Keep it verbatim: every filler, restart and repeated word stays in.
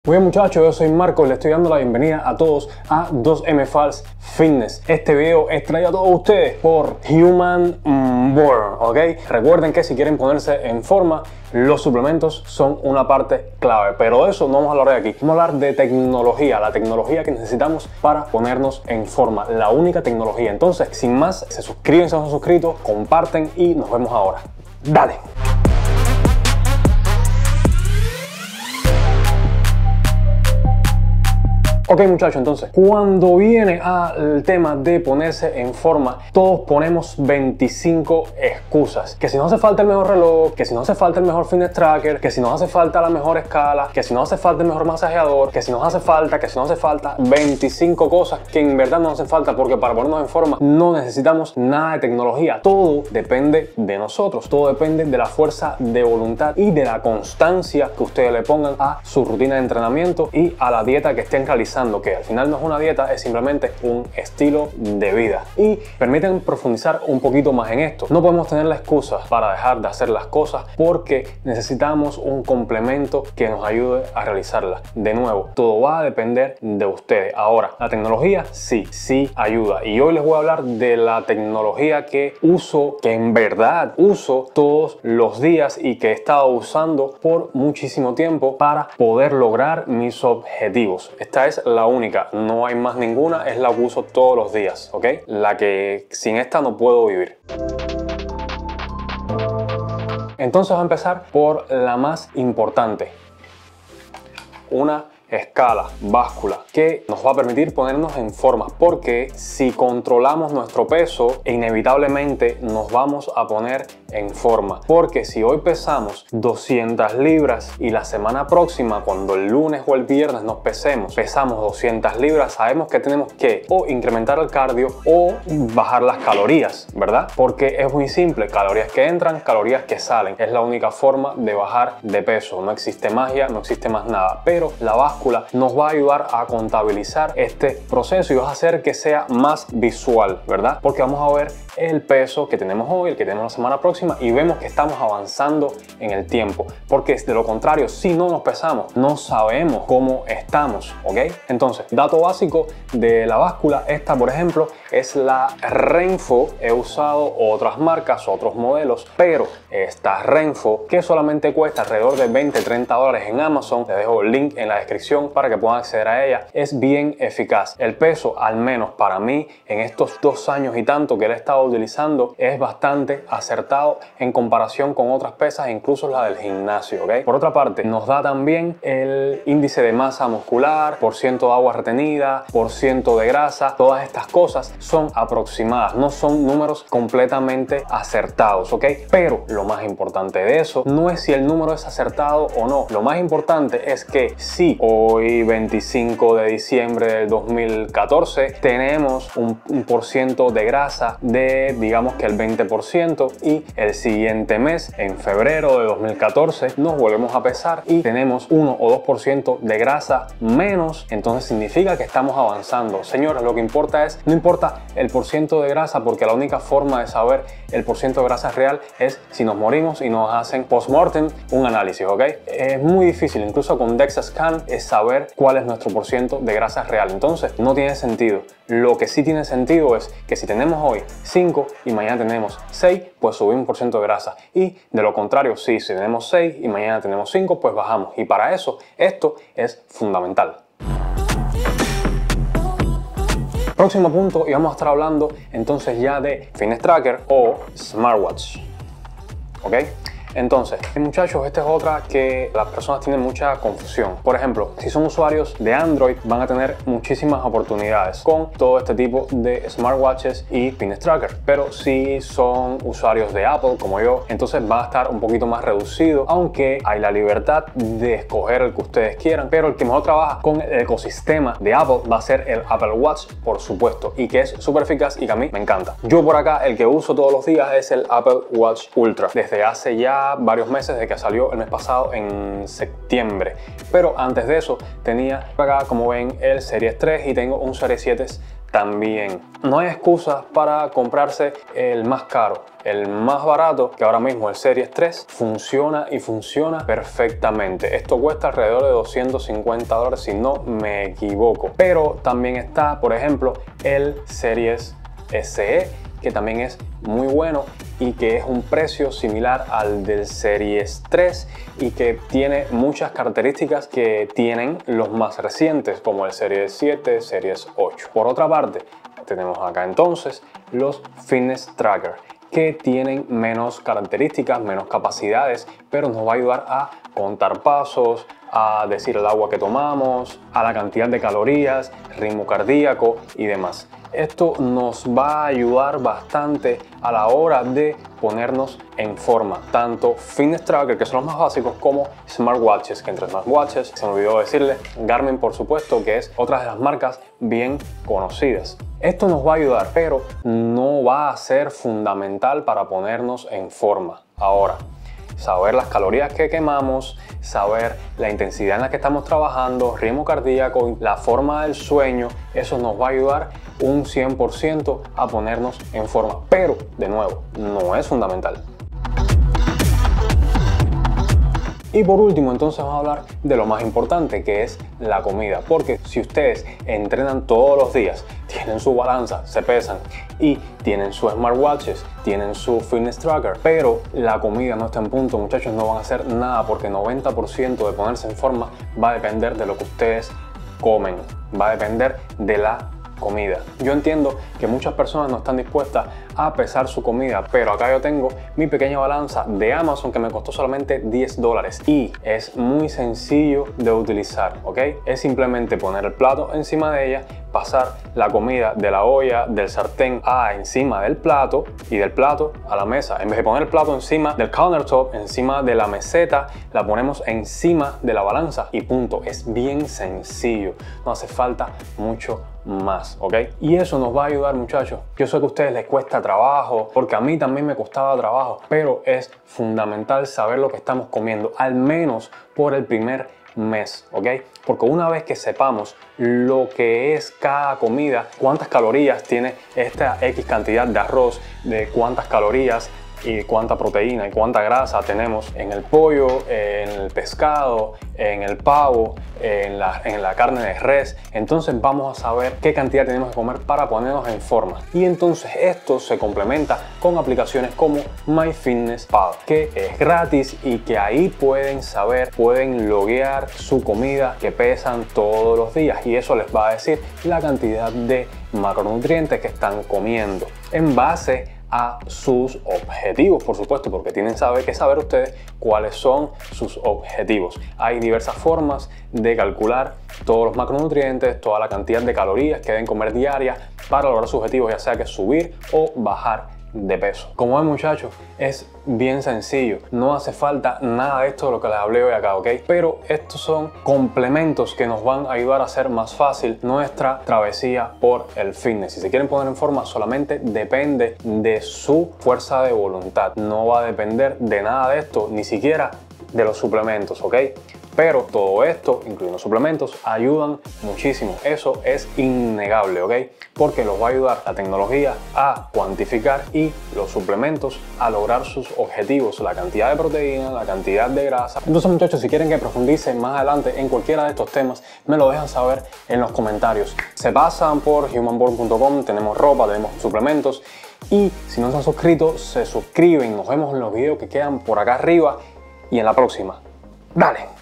Muy bien muchachos, yo soy Marco y les estoy dando la bienvenida a todos a dos M Fals Fitness. Este video es traído a todos ustedes por Human Burn, ¿ok? Recuerden que si quieren ponerse en forma, los suplementos son una parte clave, pero de eso no vamos a hablar de aquí. Vamos a hablar de tecnología, la tecnología que necesitamos para ponernos en forma, la única tecnología. Entonces, sin más, se suscriben si no se han suscrito, comparten y nos vemos ahora. ¡Dale! Ok muchachos, entonces, cuando viene al tema de ponerse en forma, todos ponemos veinticinco excusas. Que si no hace falta el mejor reloj, que si no hace falta el mejor fitness tracker, que si nos hace falta la mejor escala, que si no hace falta el mejor masajeador, que si nos hace falta, que si no hace falta, veinticinco cosas que en verdad no hacen falta, porque para ponernos en forma no necesitamos nada de tecnología. Todo depende de nosotros, todo depende de la fuerza de voluntad y de la constancia que ustedes le pongan a su rutina de entrenamiento y a la dieta que estén realizando, que al final no es una dieta, es simplemente un estilo de vida. Y permiten profundizar un poquito más en esto. No podemos tener la excusa para dejar de hacer las cosas porque necesitamos un complemento que nos ayude a realizarlas. De nuevo, todo va a depender de ustedes. Ahora, la tecnología sí, sí ayuda. Y hoy les voy a hablar de la tecnología que uso, que en verdad uso todos los días y que he estado usando por muchísimo tiempo para poder lograr mis objetivos. Esta es la única, no hay más ninguna, es la que uso todos los días, ¿ok? La que sin esta no puedo vivir. Entonces vamos a empezar por la más importante. Una escala, báscula, que nos va a permitir ponernos en forma, porque si controlamos nuestro peso, inevitablemente nos vamos a poner en forma. Porque si hoy pesamos doscientas libras y la semana próxima, cuando el lunes o el viernes nos pesemos, pesamos doscientas libras, sabemos que tenemos que o incrementar el cardio o bajar las calorías, ¿verdad? Porque es muy simple, calorías que entran, calorías que salen. Es la única forma de bajar de peso. No existe magia, no existe más nada. Pero la báscula nos va a ayudar a contabilizar este proceso y va a hacer que sea más visual, ¿verdad? Porque vamos a ver el peso que tenemos hoy, el que tenemos la semana próxima, y vemos que estamos avanzando en el tiempo. Porque de lo contrario, si no nos pesamos, no sabemos cómo estamos, ¿ok? Entonces, dato básico de la báscula, esta por ejemplo es la Renpho. He usado otras marcas, otros modelos, pero esta Renpho, que solamente cuesta alrededor de veinte a treinta dólares en Amazon, te dejo el link en la descripción para que puedan acceder a ella, es bien eficaz. El peso, al menos para mí, en estos dos años y tanto que la he estado utilizando, es bastante acertado en comparación con otras pesas, incluso la del gimnasio, ¿ok? Por otra parte, nos da también el índice de masa muscular, por ciento de agua retenida, por ciento de grasa. Todas estas cosas son aproximadas, no son números completamente acertados, ¿ok? Pero lo más importante de eso no es si el número es acertado o no. Lo más importante es que si hoy veinticinco de diciembre del dos mil catorce tenemos un, un por ciento de grasa de, digamos que el veinte por ciento, y el siguiente mes, en febrero de dos mil catorce, nos volvemos a pesar y tenemos uno o dos por ciento de grasa menos, entonces significa que estamos avanzando. Señores, lo que importa es, no importa el por ciento de grasa, porque la única forma de saber el por ciento de grasa real es si nos morimos y nos hacen post-mortem un análisis, ¿ok? Es muy difícil, incluso con DEXA Scan, es saber cuál es nuestro por ciento de grasa real. Entonces no tiene sentido. Lo que sí tiene sentido es que si tenemos hoy cinco y mañana tenemos seis, pues subimos un por ciento de grasa, y de lo contrario, sí, si tenemos seis y mañana tenemos cinco, pues bajamos. Y para eso esto es fundamental. Próximo punto, y vamos a estar hablando entonces ya de Fitness Tracker o Smartwatch, ¿ok? Entonces, muchachos, esta es otra que las personas tienen mucha confusión. Por ejemplo, si son usuarios de Android, van a tener muchísimas oportunidades con todo este tipo de smartwatches y fitness tracker. Pero si son usuarios de Apple, como yo, entonces va a estar un poquito más reducido, aunque hay la libertad de escoger el que ustedes quieran. Pero el que mejor trabaja con el ecosistema de Apple va a ser el Apple Watch, por supuesto, y que es súper eficaz y que a mí me encanta. Yo por acá, el que uso todos los días es el Apple Watch Ultra. Desde hace ya varios meses, desde que salió el mes pasado en septiembre, pero antes de eso tenía acá, como ven, el Series tres y tengo un Series siete también. No hay excusas para comprarse el más caro. el más barato, que ahora mismo el Series tres, funciona y funciona perfectamente. Esto cuesta alrededor de doscientos cincuenta dólares si no me equivoco. Pero también está, por ejemplo, el Series S E, que también es muy bueno y que es un precio similar al del Series tres y que tiene muchas características que tienen los más recientes, como el Series siete, Series ocho. Por otra parte, tenemos acá entonces los Fitness Tracker, que tienen menos características, menos capacidades, pero nos va a ayudar a contar pasos, a decir el agua que tomamos, a la cantidad de calorías, ritmo cardíaco y demás. Esto nos va a ayudar bastante a la hora de ponernos en forma. Tanto Fitness Tracker, que son los más básicos, como smartwatches, que entre smartwatches, se me olvidó decirle, Garmin por supuesto, que es otra de las marcas bien conocidas. Esto nos va a ayudar, pero no va a ser fundamental para ponernos en forma. Ahora, saber las calorías que quemamos, saber la intensidad en la que estamos trabajando, ritmo cardíaco, la forma del sueño, eso nos va a ayudar un cien por ciento a ponernos en forma. Pero, de nuevo, no es fundamental. Y por último, entonces vamos a hablar de lo más importante, que es la comida. Porque si ustedes entrenan todos los días, tienen su balanza, se pesan y tienen sus smartwatches, tienen su fitness tracker, pero la comida no está en punto, muchachos, no van a hacer nada, porque el noventa por ciento de ponerse en forma va a depender de lo que ustedes comen, va a depender de la comida. Yo entiendo que muchas personas no están dispuestas a pesar su comida, pero acá yo tengo mi pequeña balanza de Amazon que me costó solamente diez dólares y es muy sencillo de utilizar, ¿ok? Es simplemente poner el plato encima de ella, pasar la comida de la olla, del sartén a encima del plato y del plato a la mesa. En vez de poner el plato encima del countertop, encima de la meseta, la ponemos encima de la balanza y punto. Es bien sencillo, no hace falta mucho más, ¿ok? Y eso nos va a ayudar, muchachos. Yo sé que a ustedes les cuesta trabajo, porque a mí también me costaba trabajo, pero es fundamental saber lo que estamos comiendo, al menos por el primer mes, ¿ok? Porque una vez que sepamos lo que es cada comida, cuántas calorías tiene esta X cantidad de arroz, de cuántas calorías y cuánta proteína y cuánta grasa tenemos en el pollo, en el pescado, en el pavo, en la, en la carne de res, entonces vamos a saber qué cantidad tenemos que comer para ponernos en forma. Y entonces esto se complementa con aplicaciones como MyFitnessPal, que es gratis y que ahí pueden saber, pueden loguear su comida que pesan todos los días, y eso les va a decir la cantidad de macronutrientes que están comiendo en base a sus objetivos, por supuesto, porque tienen saber, que saber ustedes cuáles son sus objetivos. Hay diversas formas de calcular todos los macronutrientes, toda la cantidad de calorías que deben comer diarias para lograr sus objetivos, ya sea que subir o bajar de peso. Como ven, muchachos, es bien sencillo, no hace falta nada de esto de lo que les hablé hoy acá, ¿ok? Pero estos son complementos que nos van a ayudar a hacer más fácil nuestra travesía por el fitness. Si se quieren poner en forma, solamente depende de su fuerza de voluntad, no va a depender de nada de esto, ni siquiera de los suplementos, ¿ok? Pero todo esto, incluyendo suplementos, ayudan muchísimo. Eso es innegable, ¿ok? Porque los va a ayudar la tecnología a cuantificar y los suplementos a lograr sus objetivos, la cantidad de proteína, la cantidad de grasa. Entonces, muchachos, si quieren que profundice más adelante en cualquiera de estos temas, me lo dejan saber en los comentarios. Se pasan por humanborn punto com, tenemos ropa, tenemos suplementos, y si no se han suscrito, se suscriben. Nos vemos en los videos que quedan por acá arriba y en la próxima. ¡Dale!